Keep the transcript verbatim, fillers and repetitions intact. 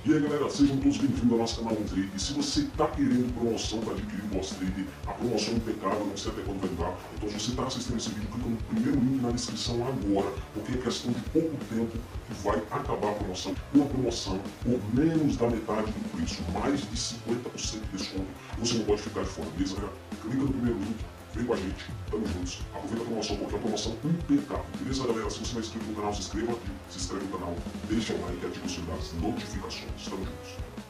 E aí galera, sejam todos bem-vindos ao nosso canal OneTrade. E se você está querendo promoção para adquirir o Boss Trader, a promoção impecável, não sei até quando vai durar, então se você está assistindo esse vídeo, clica no primeiro link na descrição agora, porque é questão de pouco tempo que vai acabar a promoção. Uma promoção por menos da metade do preço, mais de cinquenta por cento de desconto, você não pode ficar de fora, beleza galera? Clica no primeiro link, vem com a gente, tamo juntos, aproveita a promoção porque é uma promoção impecável, beleza galera? Se você não é inscrito no canal, se inscreva aqui, se inscreve no canal, deixa o like e ativa o sininho das notificações, tamo juntos.